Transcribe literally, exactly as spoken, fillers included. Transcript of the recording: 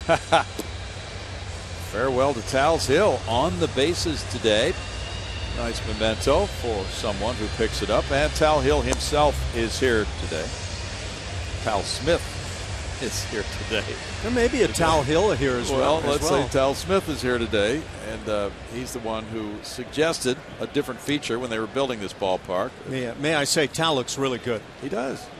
Farewell to Tal's Hill on the bases today. Nice memento for someone who picks it up. And Tal Hill himself is here today. Tal Smith is here today. There may be a Tal Hill here as well. Well, let's as well. say Tal Smith is here today, and uh, he's the one who suggested a different feature when they were building this ballpark. May, may I say, Tal looks really good. He does.